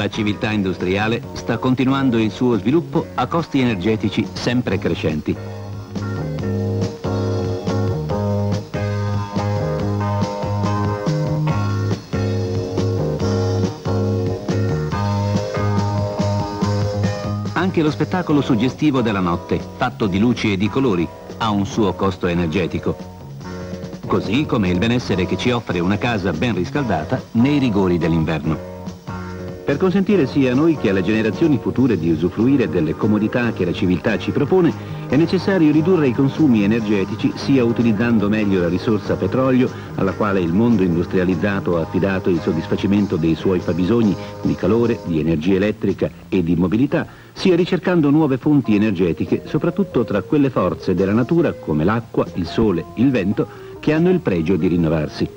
La civiltà industriale sta continuando il suo sviluppo a costi energetici sempre crescenti. Anche lo spettacolo suggestivo della notte, fatto di luci e di colori, ha un suo costo energetico. Così come il benessere che ci offre una casa ben riscaldata nei rigori dell'inverno. Per consentire sia a noi che alle generazioni future di usufruire delle comodità che la civiltà ci propone, è necessario ridurre i consumi energetici sia utilizzando meglio la risorsa petrolio, alla quale il mondo industrializzato ha affidato il soddisfacimento dei suoi fabbisogni di calore, di energia elettrica e di mobilità, sia ricercando nuove fonti energetiche, soprattutto tra quelle forze della natura come l'acqua, il sole, il vento, che hanno il pregio di rinnovarsi.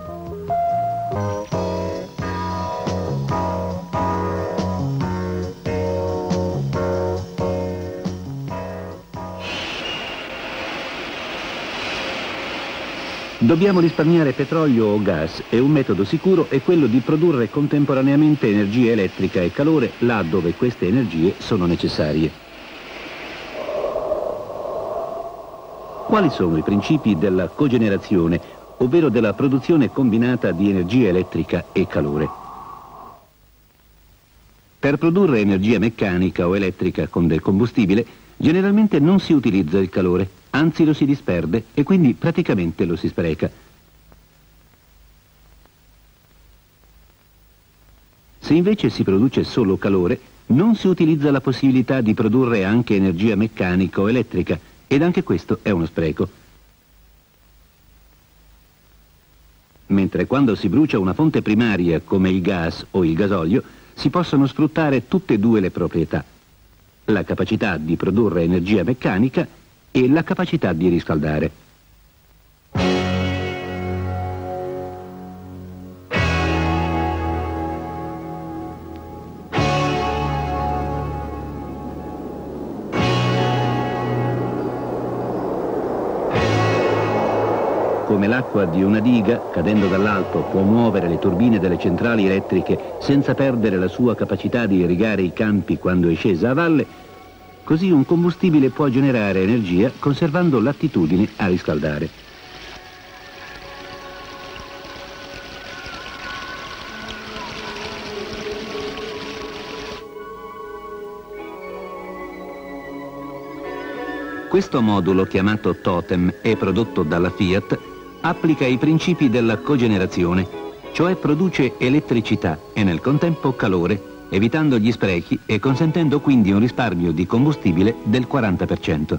Dobbiamo risparmiare petrolio o gas e un metodo sicuro è quello di produrre contemporaneamente energia elettrica e calore là dove queste energie sono necessarie. Quali sono i principi della cogenerazione, ovvero della produzione combinata di energia elettrica e calore? Per produrre energia meccanica o elettrica con del combustibile, generalmente non si utilizza il calore, anzi lo si disperde e quindi praticamente lo si spreca. Se invece si produce solo calore, non si utilizza la possibilità di produrre anche energia meccanica o elettrica, ed anche questo è uno spreco. Mentre quando si brucia una fonte primaria come il gas o il gasolio, si possono sfruttare tutte e due le proprietà: la capacità di produrre energia meccanica e la capacità di riscaldare. Come l'acqua di una diga, cadendo dall'alto, può muovere le turbine delle centrali elettriche senza perdere la sua capacità di irrigare i campi quando è scesa a valle, così un combustibile può generare energia conservando l'attitudine a riscaldare. Questo modulo, chiamato Totem e prodotto dalla Fiat, applica i principi della cogenerazione, cioè produce elettricità e nel contempo calore, evitando gli sprechi e consentendo quindi un risparmio di combustibile del 40%.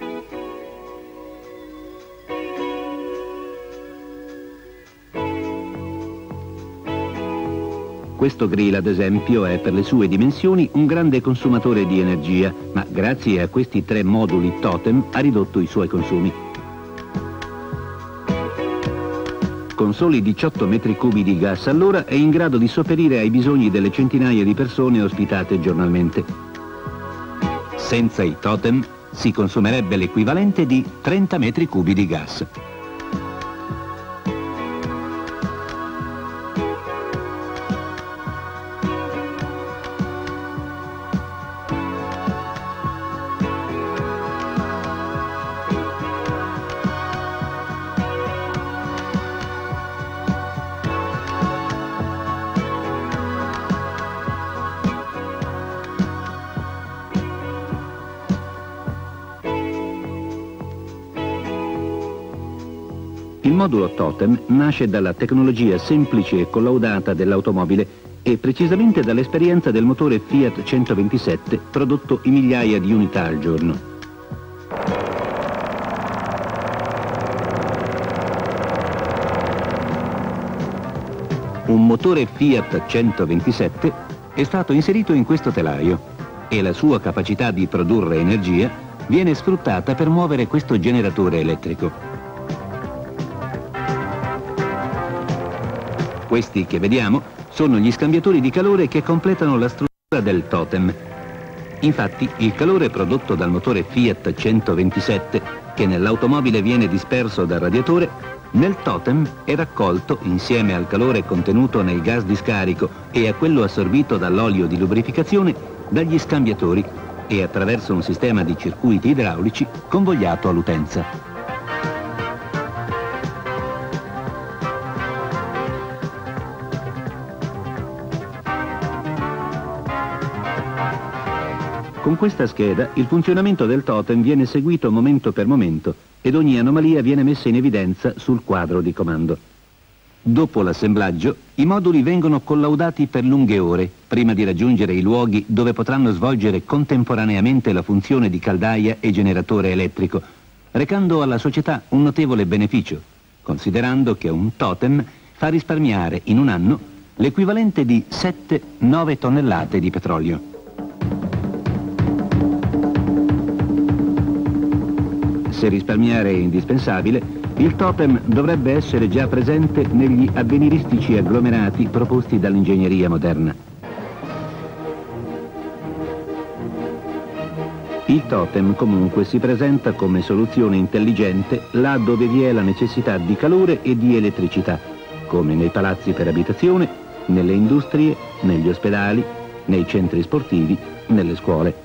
Questo grill, ad esempio, è per le sue dimensioni un grande consumatore di energia, ma grazie a questi 3 moduli Totem ha ridotto i suoi consumi. Con soli 18 metri cubi di gas all'ora è in grado di sopperire ai bisogni delle centinaia di persone ospitate giornalmente. Senza i Totem si consumerebbe l'equivalente di 30 metri cubi di gas. Il modulo Totem nasce dalla tecnologia semplice e collaudata dell'automobile e precisamente dall'esperienza del motore Fiat 127 prodotto in migliaia di unità al giorno. Un motore Fiat 127 è stato inserito in questo telaio e la sua capacità di produrre energia viene sfruttata per muovere questo generatore elettrico. Questi che vediamo sono gli scambiatori di calore che completano la struttura del Totem. Infatti, il calore prodotto dal motore Fiat 127, che nell'automobile viene disperso dal radiatore, Nel totem è raccolto, insieme al calore contenuto nel gas di scarico e a quello assorbito dall'olio di lubrificazione, dagli scambiatori e attraverso un sistema di circuiti idraulici convogliato all'utenza. Con questa scheda il funzionamento del totem viene seguito momento per momento ed ogni anomalia viene messa in evidenza sul quadro di comando. Dopo l'assemblaggio, i moduli vengono collaudati per lunghe ore prima di raggiungere i luoghi dove potranno svolgere contemporaneamente la funzione di caldaia e generatore elettrico, recando alla società un notevole beneficio, considerando che un totem fa risparmiare in un anno l'equivalente di 7-9 tonnellate di petrolio. Se risparmiare è indispensabile, il totem dovrebbe essere già presente negli avveniristici agglomerati proposti dall'ingegneria moderna. Il totem comunque si presenta come soluzione intelligente là dove vi è la necessità di calore e di elettricità, come nei palazzi per abitazione, nelle industrie, negli ospedali, nei centri sportivi, nelle scuole.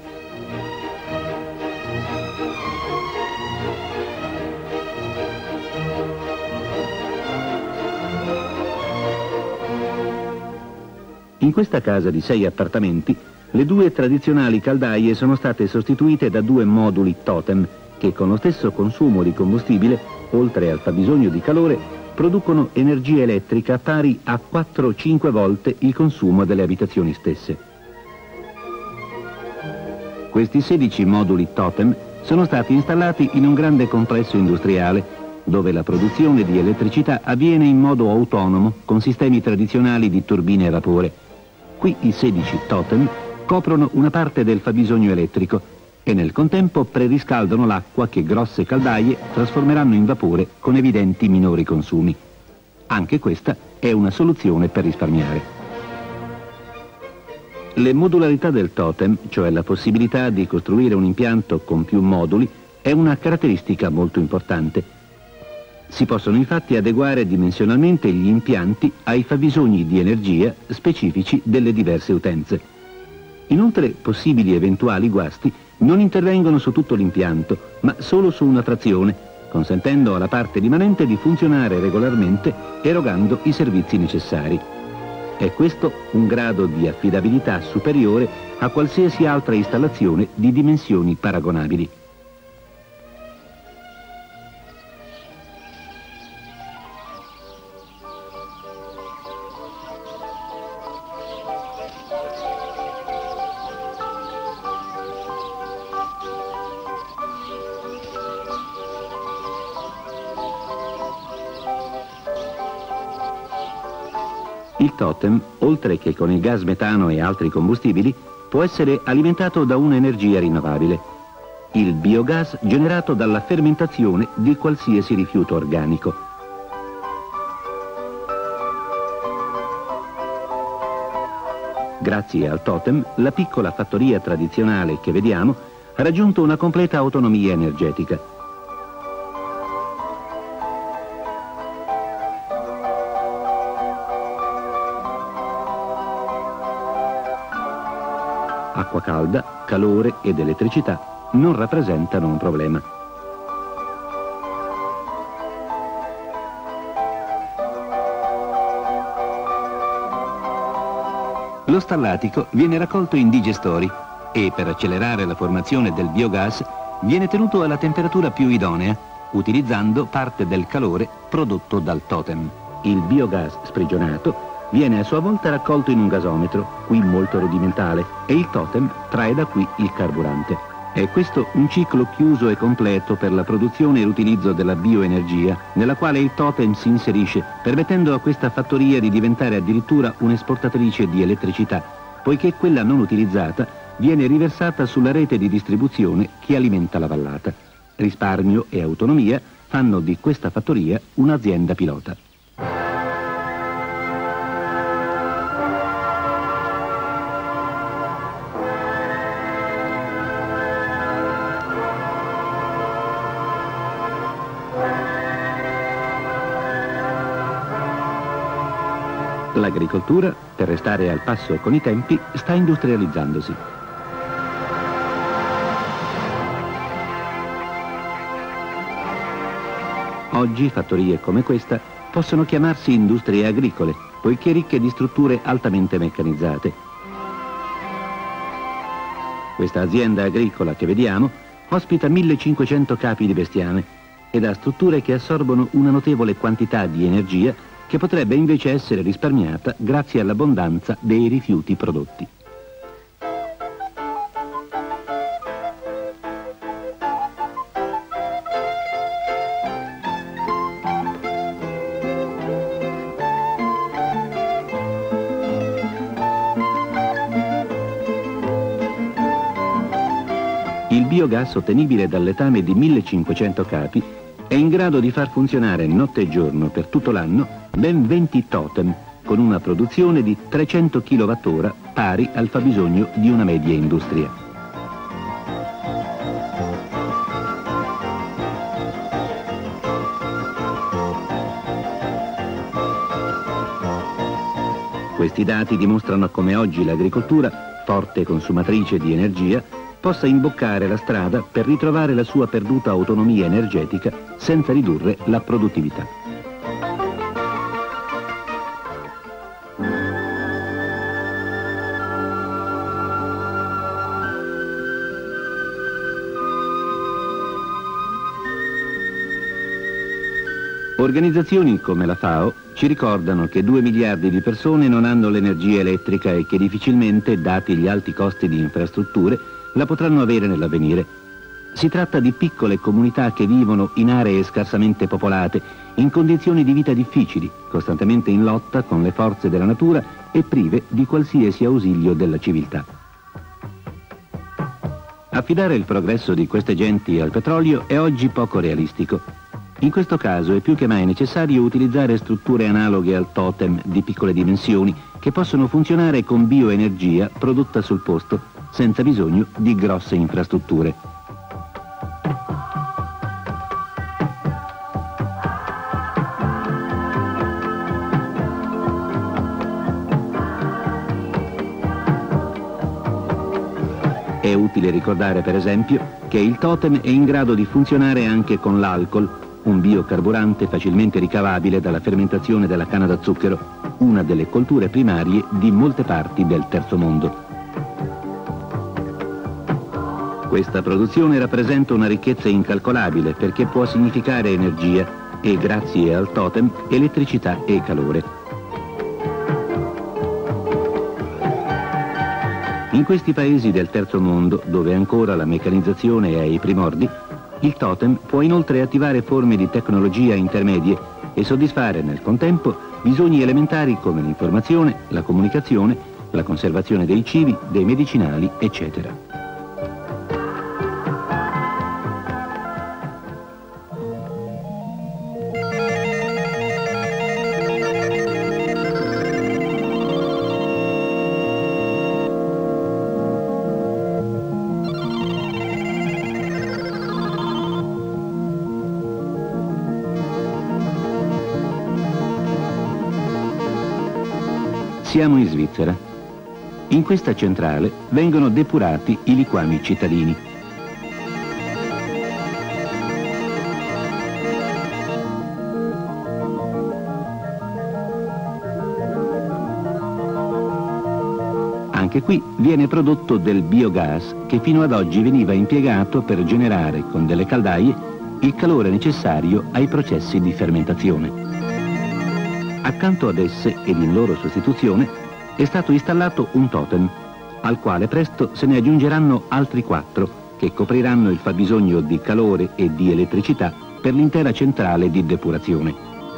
In questa casa di 6 appartamenti, le 2 tradizionali caldaie sono state sostituite da 2 moduli totem che con lo stesso consumo di combustibile, oltre al fabbisogno di calore, producono energia elettrica pari a 4-5 volte il consumo delle abitazioni stesse. Questi 16 moduli totem sono stati installati in un grande complesso industriale, dove la produzione di elettricità avviene in modo autonomo con sistemi tradizionali di turbine a vapore. Qui i 16 totem coprono una parte del fabbisogno elettrico e nel contempo preriscaldano l'acqua che grosse caldaie trasformeranno in vapore con evidenti minori consumi. Anche questa è una soluzione per risparmiare. Le modularità del totem, cioè la possibilità di costruire un impianto con più moduli, è una caratteristica molto importante. Si possono infatti adeguare dimensionalmente gli impianti ai fabbisogni di energia specifici delle diverse utenze. Inoltre, possibili eventuali guasti non intervengono su tutto l'impianto, ma solo su una frazione, consentendo alla parte rimanente di funzionare regolarmente, erogando i servizi necessari. È questo un grado di affidabilità superiore a qualsiasi altra installazione di dimensioni paragonabili. Il totem, oltre che con il gas metano e altri combustibili, può essere alimentato da un'energia rinnovabile, il biogas generato dalla fermentazione di qualsiasi rifiuto organico. Grazie al totem, la piccola fattoria tradizionale che vediamo ha raggiunto una completa autonomia energetica. Acqua calda, calore ed elettricità non rappresentano un problema. Lo stallatico viene raccolto in digestori e per accelerare la formazione del biogas viene tenuto alla temperatura più idonea, utilizzando parte del calore prodotto dal totem. Il biogas sprigionato viene a sua volta raccolto in un gasometro, qui molto rudimentale, e il totem trae da qui il carburante. È questo un ciclo chiuso e completo per la produzione e l'utilizzo della bioenergia, nella quale il totem si inserisce, permettendo a questa fattoria di diventare addirittura un'esportatrice di elettricità, poiché quella non utilizzata viene riversata sulla rete di distribuzione che alimenta la vallata. Risparmio e autonomia fanno di questa fattoria un'azienda pilota. L'agricoltura, per restare al passo con i tempi, sta industrializzandosi. Oggi fattorie come questa possono chiamarsi industrie agricole, poiché ricche di strutture altamente meccanizzate. Questa azienda agricola che vediamo ospita 1500 capi di bestiame ed ha strutture che assorbono una notevole quantità di energia che potrebbe invece essere risparmiata grazie all'abbondanza dei rifiuti prodotti. Il biogas ottenibile dal letame di 1500 capi è in grado di far funzionare notte e giorno per tutto l'anno ben 20 totem, con una produzione di 300 kWh pari al fabbisogno di una media industria. Questi dati dimostrano come oggi l'agricoltura, forte consumatrice di energia, possa imboccare la strada per ritrovare la sua perduta autonomia energetica senza ridurre la produttività. Organizzazioni come la FAO ci ricordano che 2 miliardi di persone non hanno l'energia elettrica e che difficilmente, dati gli alti costi di infrastrutture, la potranno avere nell'avvenire. Si tratta di piccole comunità che vivono in aree scarsamente popolate, in condizioni di vita difficili, costantemente in lotta con le forze della natura e prive di qualsiasi ausilio della civiltà. Affidare il progresso di queste genti al petrolio è oggi poco realistico. In questo caso è più che mai necessario utilizzare strutture analoghe al totem di piccole dimensioni che possono funzionare con bioenergia prodotta sul posto, senza bisogno di grosse infrastrutture. È utile ricordare, per esempio, che il totem è in grado di funzionare anche con l'alcol, un biocarburante facilmente ricavabile dalla fermentazione della canna da zucchero, una delle colture primarie di molte parti del terzo mondo. Questa produzione rappresenta una ricchezza incalcolabile perché può significare energia e, grazie al totem, elettricità e calore. In questi paesi del terzo mondo, dove ancora la meccanizzazione è ai primordi, il totem può inoltre attivare forme di tecnologia intermedie e soddisfare nel contempo bisogni elementari come l'informazione, la comunicazione, la conservazione dei cibi, dei medicinali, eccetera. Siamo in Svizzera. In questa centrale vengono depurati i liquami cittadini. Anche qui viene prodotto del biogas che fino ad oggi veniva impiegato per generare con delle caldaie il calore necessario ai processi di fermentazione. Accanto ad esse ed in loro sostituzione è stato installato un totem, al quale presto se ne aggiungeranno altri 4 che copriranno il fabbisogno di calore e di elettricità per l'intera centrale di depurazione.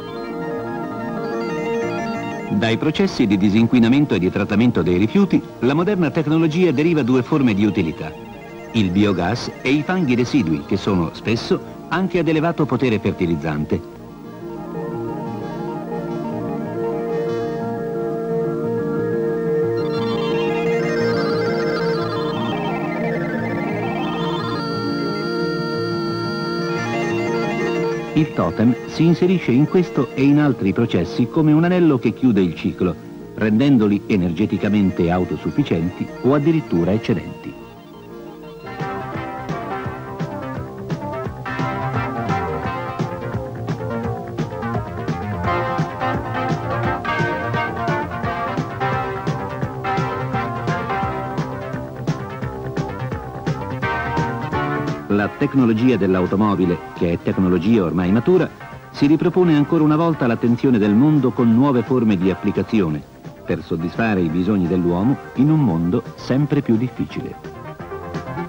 Dai processi di disinquinamento e di trattamento dei rifiuti, la moderna tecnologia deriva 2 forme di utilità: il biogas e i fanghi residui, che sono spesso anche ad elevato potere fertilizzante. Il totem si inserisce in questo e in altri processi come un anello che chiude il ciclo rendendoli energeticamente autosufficienti o addirittura eccedenti. La tecnologia dell'automobile, che è tecnologia ormai matura, si ripropone ancora una volta l'attenzione del mondo con nuove forme di applicazione per soddisfare i bisogni dell'uomo in un mondo sempre più difficile.